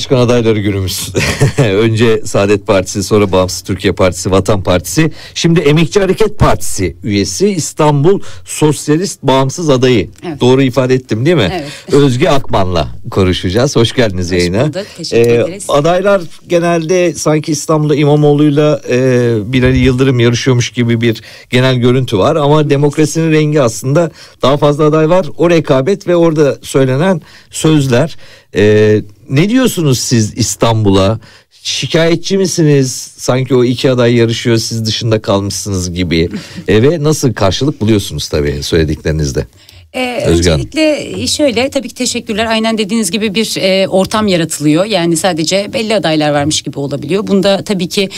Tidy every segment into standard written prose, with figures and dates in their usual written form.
Cumhurbaşkanı adayları günümüz. Önce Saadet Partisi, sonra Bağımsız Türkiye Partisi, Vatan Partisi. Şimdi Emekçi Hareket Partisi üyesi, İstanbul Sosyalist Bağımsız adayı. Evet. Doğru ifade ettim değil mi? Evet. Özge Akman'la konuşacağız. Hoş geldiniz yayına. Teşekkür ederiz. Adaylar genelde sanki İstanbul'da İmamoğlu'yla Binali Yıldırım yarışıyormuş gibi bir genel görüntü var. Ama demokrasinin rengi aslında daha fazla aday var. O rekabet ve orada söylenen sözler. Ne diyorsunuz siz İstanbul'a? Şikayetçi misiniz? Sanki o iki aday yarışıyor, siz dışında kalmışsınız gibi. Ve nasıl karşılık buluyorsunuz tabii söylediklerinizde? Öncelikle şöyle, tabii ki teşekkürler. Aynen dediğiniz gibi bir ortam yaratılıyor. Yani sadece belli adaylar varmış gibi olabiliyor. Bunda tabii ki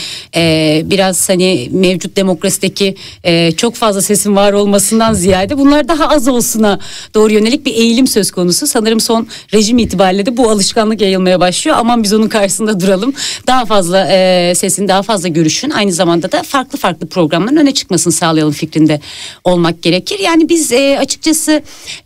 biraz hani mevcut demokrasideki çok fazla sesin var olmasından ziyade bunlar daha az olsuna doğru yönelik bir eğilim söz konusu. Sanırım son rejim itibariyle de bu alışkanlık yayılmaya başlıyor. Aman biz onun karşısında duralım. Daha fazla sesin, daha fazla görüşün, aynı zamanda da farklı programların öne çıkmasını sağlayalım fikrinde olmak gerekir. Yani biz açıkçası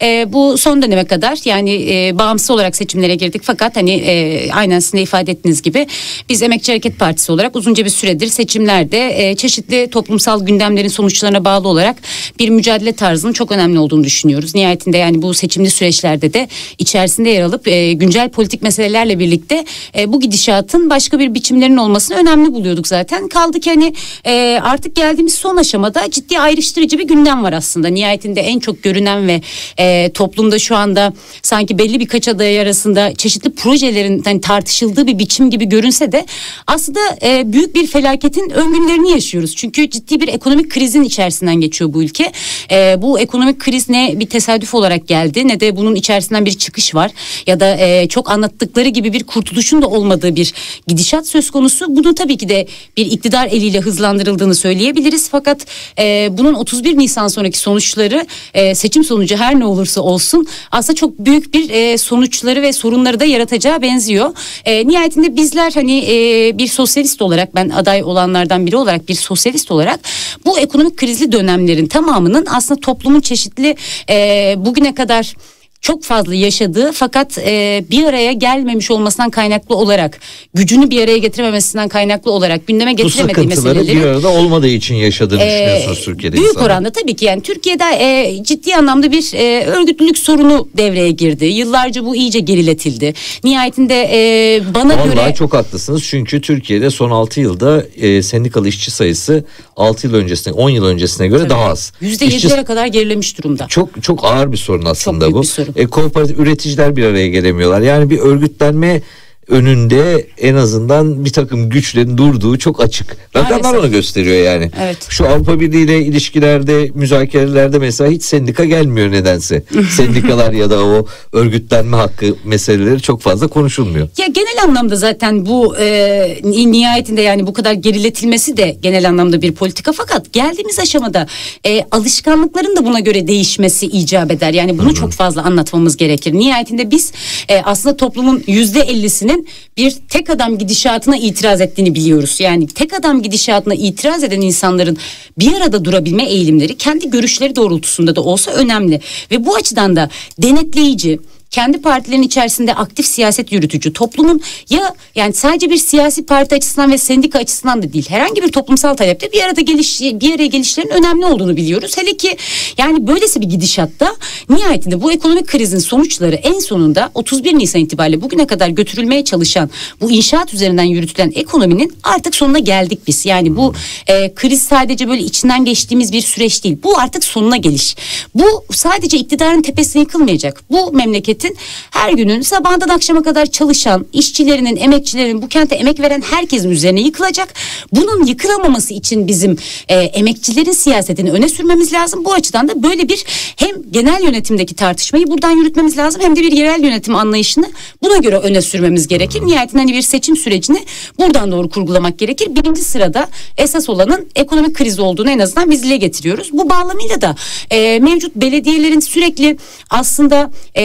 bu son döneme kadar yani bağımsız olarak seçimlere girdik, fakat hani aynen sizin de ifade ettiğiniz gibi biz Emekçi Hareket Partisi olarak uzunca bir süredir seçimlerde çeşitli toplumsal gündemlerin sonuçlarına bağlı olarak bir mücadele tarzının çok önemli olduğunu düşünüyoruz. Nihayetinde yani bu seçimli süreçlerde de içerisinde yer alıp güncel politik meselelerle birlikte bu gidişatın başka bir biçimlerinin olmasını önemli buluyorduk zaten. Kaldı ki hani artık geldiğimiz son aşamada ciddi ayrıştırıcı bir gündem var aslında. Nihayetinde en çok görünen ve toplumda şu anda sanki belli birkaç aday arasında çeşitli projelerin hani tartışıldığı bir biçim gibi görünse de aslında büyük bir felaketin öngörülerini yaşıyoruz. Çünkü ciddi bir ekonomik krizin içerisinden geçiyor bu ülke. Bu ekonomik kriz ne bir tesadüf olarak geldi, ne de bunun içerisinden bir çıkış var ya da çok anlattıkları gibi bir kurtuluşun da olmadığı bir gidişat söz konusu. Bunun tabii ki de bir iktidar eliyle hızlandırıldığını söyleyebiliriz. Fakat bunun 31 Nisan sonraki sonuçları, seçim sonucu her ne olursa olsun aslında çok büyük bir sonuçları ve sorunları da yaratacağı benziyor. Nihayetinde bizler hani bir sosyalist olarak, ben aday olanlardan biri olarak bir sosyalist olarak bu ekonomik krizli dönemlerin tamamının aslında toplumun çeşitli bugüne kadar çok fazla yaşadığı fakat bir araya gelmemiş olmasından kaynaklı olarak, gücünü bir araya getirememesinden kaynaklı olarak gündeme getiremediği meseleleri. Bu sıkıntıları bir arada olmadığı için yaşadığını düşünüyorsunuz Türkiye'de. Büyük oranda tabii ki yani Türkiye'de ciddi anlamda bir örgütlülük sorunu devreye girdi. Yıllarca bu iyice geriletildi. Nihayetinde bana vallahi göre... Vallahi çok haklısınız, çünkü Türkiye'de son 6 yılda sendikalı işçi sayısı 6 yıl öncesine, 10 yıl öncesine göre daha az. %7'lere kadar gerilemiş durumda. Çok ağır bir sorun aslında çok büyük bu. Bir sorun. Kooperatif üreticiler bir araya gelemiyorlar. Yani bir örgütlenme önünde en azından bir takım güçlerin durduğu çok açık. Rakamlar onu gösteriyor yani. Evet. Şu Avrupa Birliği ile ilişkilerde, müzakerelerde mesela hiç sendika gelmiyor nedense. Sendikalar ya da o örgütlenme hakkı meseleleri çok fazla konuşulmuyor. Ya genel anlamda zaten bu nihayetinde yani bu kadar geriletilmesi de genel anlamda bir politika, fakat geldiğimiz aşamada alışkanlıkların da buna göre değişmesi icap eder. Yani bunu çok fazla anlatmamız gerekir. Nihayetinde biz aslında toplumun %50'sinin bir tek adam gidişatına itiraz ettiğini biliyoruz. Yani tek adam gidişatına itiraz eden insanların bir arada durabilme eğilimleri kendi görüşleri doğrultusunda da olsa önemli. Ve bu açıdan da denetleyici, kendi partilerin içerisinde aktif siyaset yürütücü, toplumun ya yani sadece bir siyasi parti açısından ve sendika açısından da değil, herhangi bir toplumsal talepte bir araya gelişlerin önemli olduğunu biliyoruz. Hele ki yani böylesi bir gidişatta nihayetinde bu ekonomik krizin sonuçları en sonunda 31 Nisan itibariyle bugüne kadar götürülmeye çalışan bu inşaat üzerinden yürütülen ekonominin artık sonuna geldik biz. Yani bu kriz sadece böyle içinden geçtiğimiz bir süreç değil. Bu artık sonuna geliş. Bu sadece iktidarın tepesine yıkılmayacak. Bu memleket her günün sabahından akşama kadar çalışan işçilerinin, emekçilerin, bu kente emek veren herkesin üzerine yıkılacak. Bunun yıkılamaması için bizim emekçilerin siyasetini öne sürmemiz lazım. Bu açıdan da böyle bir hem genel yönetimdeki tartışmayı buradan yürütmemiz lazım, hem de bir yerel yönetim anlayışını buna göre öne sürmemiz gerekir. Nihayetinde hani bir seçim sürecini buradan doğru kurgulamak gerekir. Birinci sırada esas olanın ekonomik kriz olduğunu en azından biz dile getiriyoruz. Bu bağlamıyla da mevcut belediyelerin sürekli aslında temel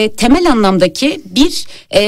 genel anlamdaki bir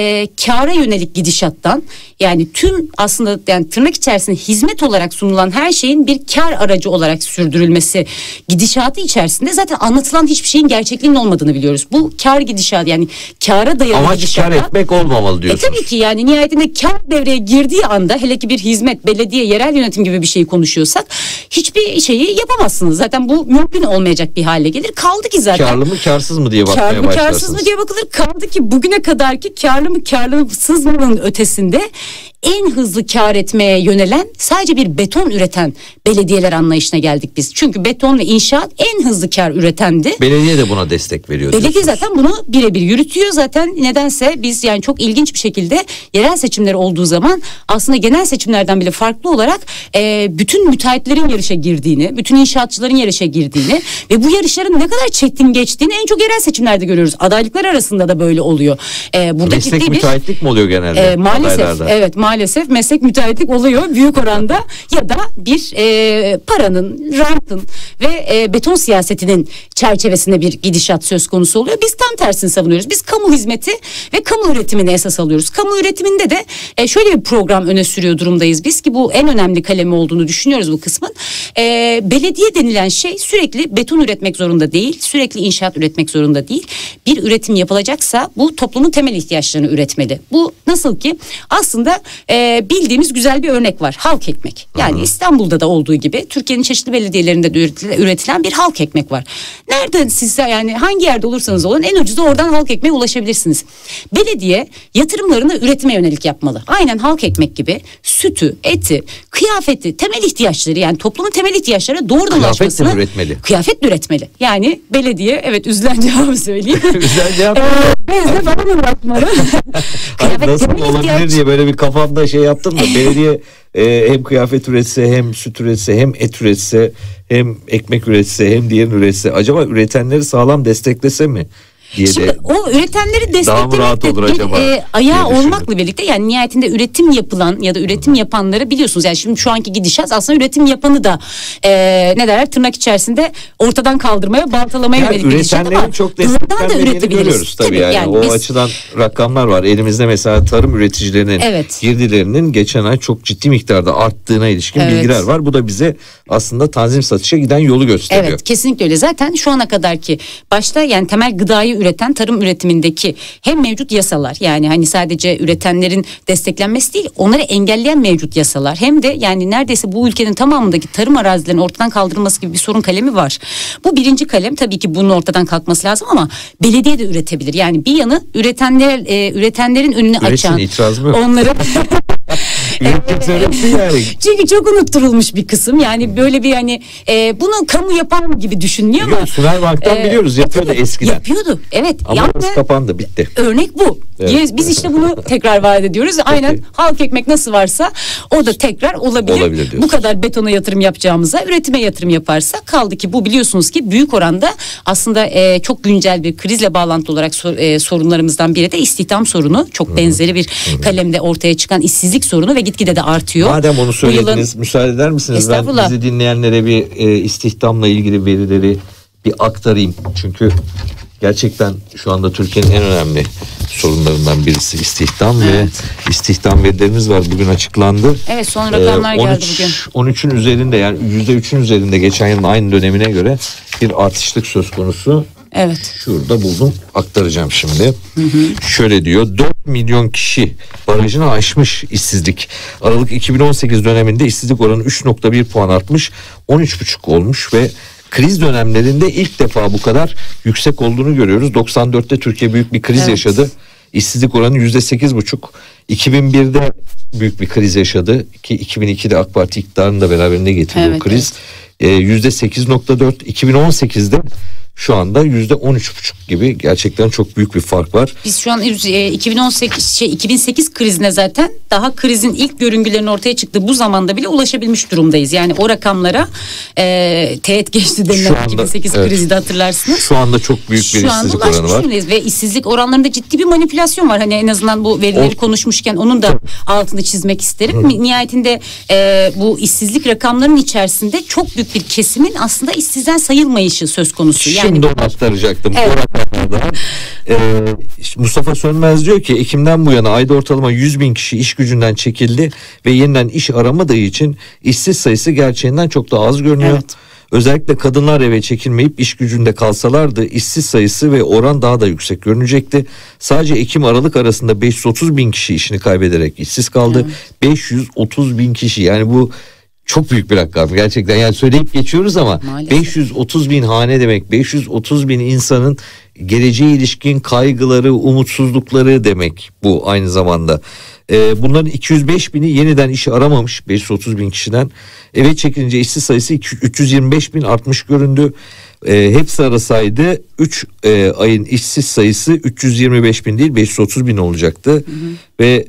kâra yönelik gidişattan, yani tüm aslında yani tırnak içerisinde hizmet olarak sunulan her şeyin bir kar aracı olarak sürdürülmesi gidişatı içerisinde zaten anlatılan hiçbir şeyin gerçekliğinin olmadığını biliyoruz. Bu kar gidişatı, yani kâra dayalı amaç gidişattan. kar etmek olmamalı diyorsunuz. Tabii ki yani nihayetinde kar devreye girdiği anda, hele ki bir hizmet, belediye, yerel yönetim gibi bir şeyi konuşuyorsak hiçbir şeyi yapamazsınız. Zaten bu mümkün olmayacak bir hale gelir. Kaldı ki zaten. Karlı mı karsız mı diye bakmaya Karlı mı başlarsınız. karsız mı diye bakılır. Kaldı ki bugüne kadarki karlı mı karlısız mı'nın ötesinde en hızlı kar etmeye yönelen sadece bir beton üreten belediyeler anlayışına geldik biz. Çünkü beton ve inşaat en hızlı kar üretendi. Belediye de buna destek veriyor. Belediye zaten bunu birebir yürütüyor. Zaten nedense biz yani çok ilginç bir şekilde yerel seçimler olduğu zaman aslında genel seçimlerden bile farklı olarak bütün müteahhitlerin yarışa girdiğini, bütün inşaatçıların yarışa girdiğini ve bu yarışların ne kadar çetin geçtiğini en çok yerel seçimlerde görüyoruz. Adaylıklar arasında da böyle oluyor. Burada meslek ciddi müteahhitlik mi oluyor genelde? Maalesef adaylarda? Evet, maalesef meslek müteahhitlik oluyor büyük oranda ya da bir paranın, rantın ve beton siyasetinin çerçevesinde bir gidişat söz konusu oluyor. Biz tam tersini savunuyoruz. Biz kamu hizmeti ve kamu üretimini esas alıyoruz. Kamu üretiminde de şöyle bir program öne sürüyor durumdayız biz ki bu en önemli kalemi olduğunu düşünüyoruz bu kısmın. Belediye denilen şey sürekli beton üretmek zorunda değil, sürekli inşaat üretmek zorunda değil. Bir üretim yapılacaksa bu toplumun temel ihtiyaçlarını üretmeli. Bu nasıl ki aslında bildiğimiz güzel bir örnek var. Halk ekmek. Yani İstanbul'da da olduğu gibi Türkiye'nin çeşitli belediyelerinde de üretilen bir halk ekmek var. Nereden siz yani hangi yerde olursanız olun en ucuza oradan halk ekmeğe ulaşabilirsiniz. Belediye yatırımlarını üretime yönelik yapmalı. Aynen halk ekmek gibi sütü, eti, kıyafeti, temel ihtiyaçları, yani toplumun temel ihtiyaçları doğrudan ulaşmasını. Kıyafet de üretmeli. Kıyafet de üretmeli. Yani belediye, evet, üzülen cevabı söyleyeyim. Üzülen cevap. Bezle falan üretmeli. Nasıl olabilir diye böyle bir kafamda şey yaptım da belediye hem kıyafet üretse, hem süt üretse, hem et üretse, hem ekmek üretse, hem diğerini üretse, acaba üretenleri sağlam desteklese mi diye Şimdi de o üretenleri desteklemek de bir ayağı olmakla birlikte, yani nihayetinde üretim yapılan ya da üretim yapanları biliyorsunuz, yani şimdi şu anki gidişat aslında üretim yapanı da ne derler tırnak içerisinde ortadan kaldırmaya, baltalamaya yönelik gidişat ama üretenlerin çok desteklenmediğini görüyoruz tabii yani o biz, açıdan rakamlar var elimizde. Mesela tarım üreticilerinin girdilerinin geçen ay çok ciddi miktarda arttığına ilişkin bilgiler var. Bu da bize aslında tanzim satışa giden yolu gösteriyor. Evet, kesinlikle öyle. Zaten şu ana kadarki başta yani temel gıdayı üreten tarım üretimindeki hem mevcut yasalar, yani hani sadece üretenlerin desteklenmesi değil, onları engelleyen mevcut yasalar, hem de yani neredeyse bu ülkenin tamamındaki tarım arazilerinin ortadan kaldırılması gibi bir sorun kalemi var. Bu birinci kalem, tabii ki bunun ortadan kalkması lazım ama belediye de üretebilir. Yani bir yanı üretenlerin önünü açan, onları çünkü çok unutturulmuş bir kısım, yani böyle bir hani bunu kamu yapan gibi düşünülüyor ama Sümerbank'tan biliyoruz, yapıyordu eskiden. Yapıyordu, evet. Ama orası kapandı, bitti. Örnek bu. Evet. Biz işte bunu tekrar vaat ediyoruz. Aynen halk ekmek nasıl varsa o da tekrar olabilir. Bu kadar betona yatırım yapacağımıza üretime yatırım yaparsak, kaldı ki bu biliyorsunuz ki büyük oranda aslında çok güncel bir krizle bağlantılı olarak sorunlarımızdan biri de istihdam sorunu. Çok benzeri bir kalemde ortaya çıkan işsizlik sorunu ve gitgide de artıyor. Madem onu söylediniz, müsaade eder misiniz? Ben bizi dinleyenlere bir istihdamla ilgili verileri bir aktarayım. Çünkü şu anda Türkiye'nin en önemli sorunlarından birisi istihdam ve istihdam verilerimiz var. Bugün açıklandı. Evet, son rakamlar geldi bugün. 13'ün üzerinde, yani %3'ün üzerinde geçen yılın aynı dönemine göre bir artışlık söz konusu. Evet. Şurada buldum, aktaracağım şimdi. Şöyle diyor: 4 milyon kişi barajını aşmış işsizlik. Aralık 2018 döneminde işsizlik oranı 3.1 puan artmış, 13.5 olmuş ve kriz dönemlerinde ilk defa bu kadar yüksek olduğunu görüyoruz. 94'te Türkiye büyük bir kriz yaşadı. İşsizlik oranı %8.5. 2001'de büyük bir kriz yaşadı ki 2002'de AK Parti iktidarını da beraberinde getirdi o kriz. %8.4. 2018'de şu anda %13.5 gibi, gerçekten çok büyük bir fark var. Biz şu an 2008 krizine, zaten daha krizin ilk görüngülerinin ortaya çıktığı bu zamanda bile ulaşabilmiş durumdayız. Yani o rakamlara teğet geçti denilen 2008 krizi de hatırlarsınız. Şu anda çok büyük bir işsizlik oranı var. Ve işsizlik oranlarında ciddi bir manipülasyon var. Hani en azından bu verileri konuşmuşken onun da altını çizmek isterim. Nihayetinde bu işsizlik rakamlarının içerisinde çok büyük bir kesimin aslında işsizden sayılmayışı söz konusu. Şimdi onu aktaracaktım. O rakamlardan Mustafa Sönmez diyor ki Ekim'den bu yana ayda ortalama 100.000 kişi iş gücünden çekildi ve yeniden iş aramadığı için işsiz sayısı gerçeğinden çok daha az görünüyor. Evet. Özellikle kadınlar eve çekilmeyip iş gücünde kalsalardı işsiz sayısı ve oran daha da yüksek görünecekti. Sadece Ekim-Aralık arasında 530.000 kişi işini kaybederek işsiz kaldı. Evet. 530.000 kişi, yani bu çok büyük bir rakam gerçekten, yani söyleyip geçiyoruz ama maalesef. 530.000 hane demek, 530.000 insanın geleceğe ilişkin kaygıları, umutsuzlukları demek bu aynı zamanda. Bunların 205.000'i yeniden iş aramamış, 530.000 kişiden. Eve çekilince işsiz sayısı 325.000 artmış göründü. Hepsi arasaydı 3 ayın işsiz sayısı 325.000 değil 530.000 olacaktı. Hı hı. Ve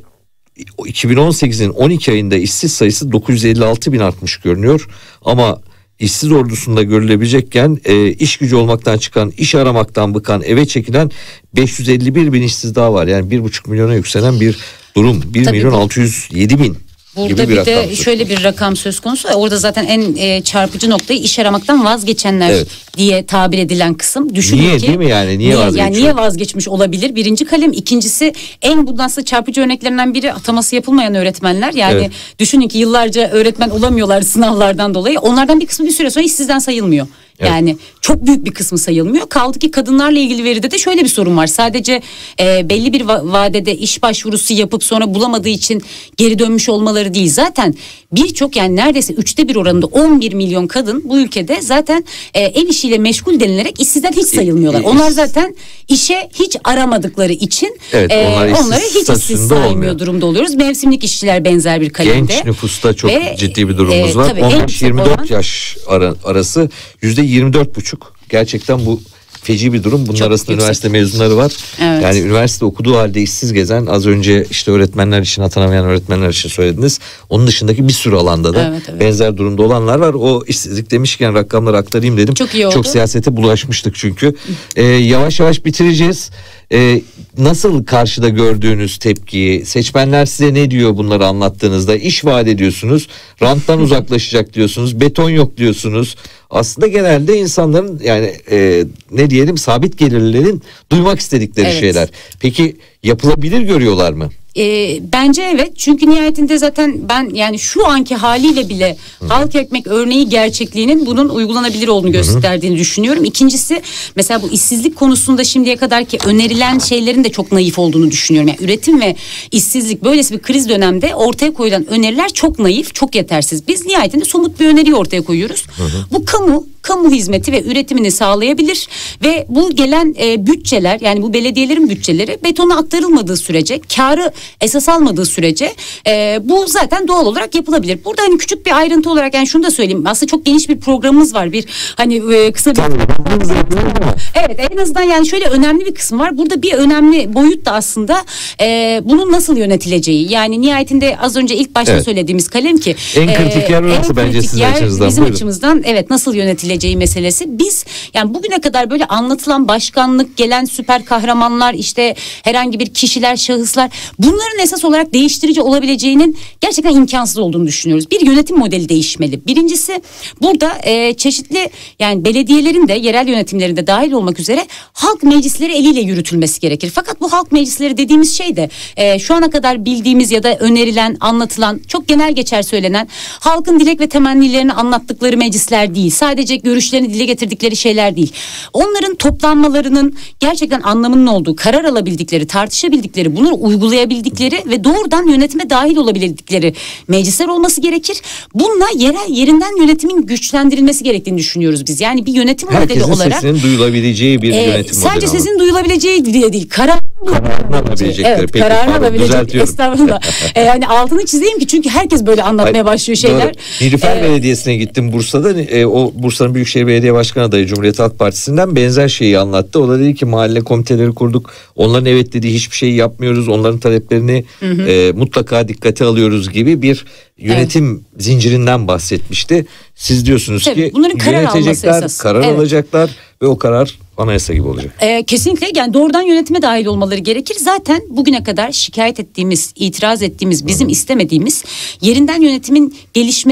2018'in 12 ayında işsiz sayısı 956.000 artmış görünüyor. Ama işsiz ordusunda görülebilecekken iş gücü olmaktan çıkan, iş aramaktan bıkan, eve çekilen 551.000 işsiz daha var. Yani 1,5 milyona yükselen bir durum. 1.607.000. Burada bir de şöyle bir rakam söz konusu. Orada zaten en çarpıcı noktayı iş aramaktan vazgeçenler diye tabir edilen kısım. Düşünün niye ki, değil mi yani? Niye vazgeçmiş olabilir? Birinci kalem. İkincisi, en bundan sonra çarpıcı örneklerinden biri ataması yapılmayan öğretmenler. Yani düşünün ki yıllarca öğretmen olamıyorlar sınavlardan dolayı. Onlardan bir kısmı bir süre sonra işsizden sayılmıyor. Yani çok büyük bir kısmı sayılmıyor. Kaldı ki kadınlarla ilgili veride de şöyle bir sorun var. Sadece belli bir vadede iş başvurusu yapıp sonra bulamadığı için geri dönmüş olmaları değil. Zaten birçok, yani neredeyse 1/3 oranında 11 milyon kadın bu ülkede zaten ev işiyle meşgul denilerek işsizden hiç sayılmıyorlar. Onlar zaten işe hiç aramadıkları için onları hiç işsiz saymıyor durumda oluyoruz. Mevsimlik işçiler benzer bir kalemde. Genç nüfusta çok ciddi bir durumumuz var. 15-24 yaş arası %24,5. Gerçekten bu feci bir durum. Bunun çok arasında yüksek. Üniversite mezunları var. Evet. Yani üniversite okuduğu halde işsiz gezen, az önce işte öğretmenler için, atanamayan öğretmenler için söylediniz. Onun dışındaki bir sürü alanda da benzer durumda olanlar var. O işsizlik demişken rakamları aktarayım dedim. Çok iyi oldu. Çok siyasete bulaşmıştık çünkü. Yavaş yavaş bitireceğiz. Nasıl karşıda gördüğünüz tepkiyi, seçmenler size ne diyor bunları anlattığınızda? İş vaat ediyorsunuz, ranttan uzaklaşacak diyorsunuz, beton yok diyorsunuz. Aslında genelde insanların, yani ne diyelim, sabit gelirlerin duymak istedikleri şeyler. Peki yapılabilir görüyorlar mı? Bence evet, çünkü nihayetinde zaten ben yani şu anki haliyle bile halk ekmek örneği gerçekliğinin bunun uygulanabilir olduğunu gösterdiğini düşünüyorum. İkincisi, mesela bu işsizlik konusunda şimdiye kadarki önerilen şeylerin de çok naif olduğunu düşünüyorum. Yani üretim ve işsizlik, böylesi bir kriz dönemde ortaya koyulan öneriler çok naif, çok yetersiz. Biz nihayetinde somut bir öneriyi ortaya koyuyoruz. Bu kamu hizmeti ve üretimini sağlayabilir ve bu gelen bütçeler, yani bu belediyelerin bütçeleri betona aktarılmadığı sürece, karı esas almadığı sürece bu zaten doğal olarak yapılabilir. Burada hani küçük bir ayrıntı olarak, yani şunu da söyleyeyim, aslında çok geniş bir programımız var, bir hani kısa bir evet, en azından yani şöyle önemli bir kısım var. Burada bir önemli boyut da aslında bunun nasıl yönetileceği. Yani nihayetinde az önce ilk başta söylediğimiz kalem ki en kritik yer orası bence sizin açınızdan. Bizim açımızdan nasıl yönetileceği meselesi. Biz yani bugüne kadar böyle anlatılan başkanlık, gelen süper kahramanlar, işte herhangi bir kişiler, şahıslar, bunların esas olarak değiştirici olabileceğinin gerçekten imkansız olduğunu düşünüyoruz. Bir yönetim modeli değişmeli. Birincisi, burada çeşitli, yani belediyelerin de, yerel yönetimlerin de dahil olmak üzere halk meclisleri eliyle yürütülmesi gerekir. Fakat bu halk meclisleri dediğimiz şey de şu ana kadar bildiğimiz ya da önerilen, anlatılan, çok genel geçer söylenen, halkın dilek ve temennilerini anlattıkları meclisler değil. Sadece görüşlerini dile getirdikleri şeyler değil. Onların toplanmalarının gerçekten anlamının olduğu, karar alabildikleri, tartışabildikleri, bunları uygulayabildikleri ve doğrudan yönetime dahil olabildikleri meclisler olması gerekir. Bununla yerinden yönetimin güçlendirilmesi gerektiğini düşünüyoruz biz. Yani bir yönetim modeli olarak. Herkesin sesinin duyulabileceği bir yönetim modeli. Sadece sesin duyulabileceği diye değil, kararını alabilecekleri. Evet, kararını alabilecek. Estağfurullah. Yani altını çizeyim ki, çünkü herkes böyle anlatmaya başlıyor şeyler. Doğru. Nilüfer Belediyesi'ne gittim Bursa'da. O Bursa'nın Büyükşehir Belediye Başkanı adayı Cumhuriyet Halk Partisi'nden benzer şeyi anlattı. O da dedi ki mahalle komiteleri kurduk. Onların evet dediği hiçbir şeyi yapmıyoruz. Onların taleplerini mutlaka dikkate alıyoruz gibi bir yönetim zincirinden bahsetmişti. Siz diyorsunuz ki yönetecekler, karar alacaklar ve o karar anayasa gibi olacak. Kesinlikle, yani doğrudan yönetime dahil olmaları gerekir. Zaten bugüne kadar şikayet ettiğimiz, itiraz ettiğimiz, bizim istemediğimiz yerinden yönetimin gelişmesi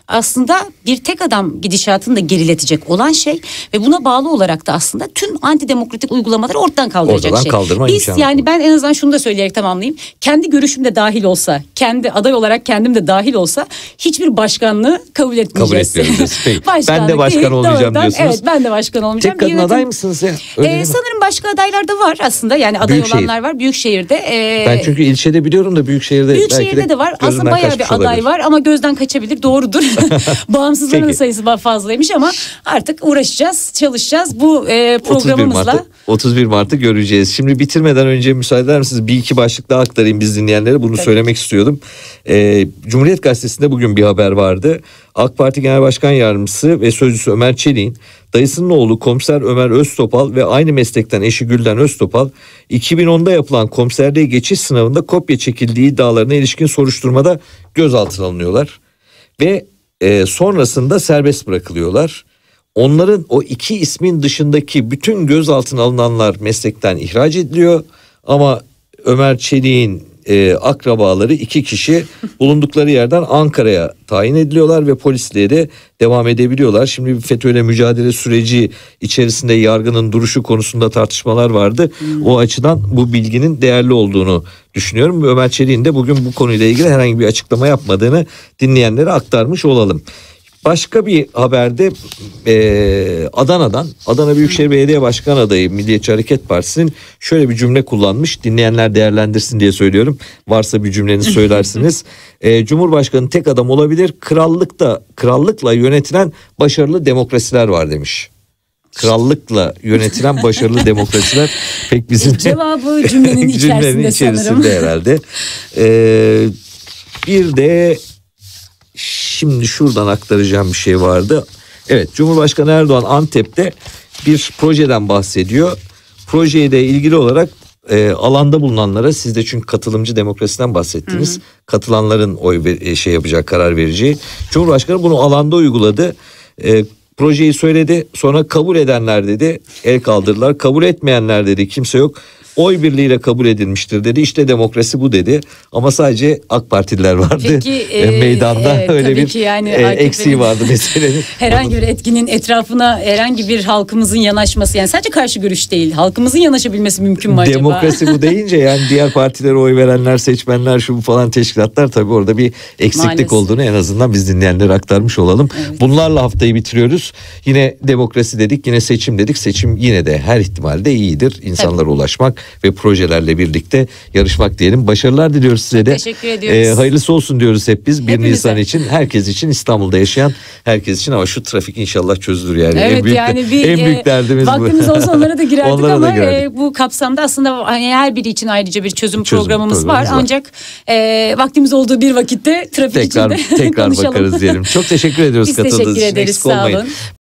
aslında bir tek adam gidişatını da geriletecek olan şey ve buna bağlı olarak da aslında tüm antidemokratik uygulamaları ortadan kaldıracak Ortadan şey. kaldırma Biz imkanı. yani ben en azından şunu da söyleyerek tamamlayayım. Kendi görüşüm de dahil olsa, kendi aday olarak kendim de dahil olsa hiçbir başkanlığı kabul etmeyeceğiz. Kabul etmiyoruz. Peki. Ben Başkanlık de başkan değil, olmayacağım doğrudan, diyorsunuz. Evet, ben de başkan olmayacağım. Tek kadın aday mısınız ya? Sanırım başka adaylar da var aslında. Yani aday Büyükşehir. olanlar var Büyükşehir'de. Ben çünkü ilçede biliyorum da Büyükşehir'de De var. Aslında bayağı bir aday var ama gözden kaçabilir. Doğrudur. Bağımsızların da sayısı fazlaymış ama artık uğraşacağız, çalışacağız bu programımızla. 31 Mart'ı göreceğiz. Şimdi bitirmeden önce müsaade eder misiniz? Bir iki başlık daha aktarayım biz dinleyenlere. Bunu söylemek istiyordum. Cumhuriyet Gazetesi'nde bugün bir haber vardı. AK Parti Genel Başkan Yardımcısı ve Sözcüsü Ömer Çelik'in dayısının oğlu Komiser Ömer Öztopal ve aynı meslekten eşi Gülden Öztopal 2010'da yapılan komiserliğe geçiş sınavında kopya çekildiği iddialarına ilişkin soruşturmada gözaltına alınıyorlar. Ve sonrasında serbest bırakılıyorlar. Onların o iki ismin dışındaki bütün gözaltına alınanlar meslekten ihraç ediliyor. Ama Ömer Çelik'in akrabaları 2 kişi bulundukları yerden Ankara'ya tayin ediliyorlar ve polisliğe de devam edebiliyorlar. Şimdi FETÖ'yle mücadele süreci içerisinde yargının duruşu konusunda tartışmalar vardı. O açıdan bu bilginin değerli olduğunu düşünüyorum. Ömer Çelik'in de bugün bu konuyla ilgili herhangi bir açıklama yapmadığını dinleyenlere aktarmış olalım. Başka bir haberde Adana'dan, Adana Büyükşehir Belediye Başkan adayı Milliyetçi Hareket Partisi'nin şöyle bir cümle kullanmış. Dinleyenler değerlendirsin diye söylüyorum. Varsa bir cümlenizi söylersiniz. Cumhurbaşkanı tek adam olabilir. Krallıkla yönetilen başarılı demokrasiler var demiş. Krallıkla yönetilen başarılı demokrasiler pek bizim cevabı cümlenin içerisinde sanırım. Herhalde. Bir de şimdi şuradan aktaracağım bir şey vardı. Evet, Cumhurbaşkanı Erdoğan Antep'te bir projeden bahsediyor. Projeyle ilgili olarak alanda bulunanlara, siz de çünkü katılımcı demokrasiden bahsettiniz. Katılanların yapacağı, karar vereceği. Cumhurbaşkanı bunu alanda uyguladı. Projeyi söyledi, sonra kabul edenler dedi el kaldırdılar, kabul etmeyenler dedi kimse yok, oy birliğiyle kabul edilmiştir dedi. İşte demokrasi bu dedi. Ama sadece AK Partililer vardı. Peki, meydanda öyle bir yani eksiği vardı meselenin. Herhangi bir etkinin etrafına herhangi bir halkımızın yanaşması, yani sadece karşı görüş değil, halkımızın yanaşabilmesi mümkün mü acaba? Demokrasi bu deyince yani diğer partilere oy verenler, seçmenler, şu bu falan teşkilatlar, tabii orada bir eksiklik Maalesef olduğunu en azından biz dinleyenlere aktarmış olalım. Evet. Bunlarla haftayı bitiriyoruz. Yine demokrasi dedik, yine seçim dedik. Seçim yine de her ihtimalde iyidir. İnsanlara ulaşmak ve projelerle birlikte yarışmak diyelim. Başarılar diliyoruz size de. Teşekkür ediyoruz. Hayırlısı olsun diyoruz hep biz. 1 Hepimize. Nisan için, herkes için, İstanbul'da yaşayan herkes için, ama şu trafik inşallah çözülür yani. Evet, en büyük derdimiz bu. Vaktimiz olsa onlara da girerdik Onlara ama da girerdik. bu kapsamda aslında her biri için ayrıca bir çözüm programımız var. var. Ancak vaktimiz olduğu bir vakitte trafik içinde tekrar konuşalım. bakarız diyelim. Çok teşekkür ediyoruz Biz katıldığınız için. teşekkür ederiz. Eksik Sağ olmayın. olun.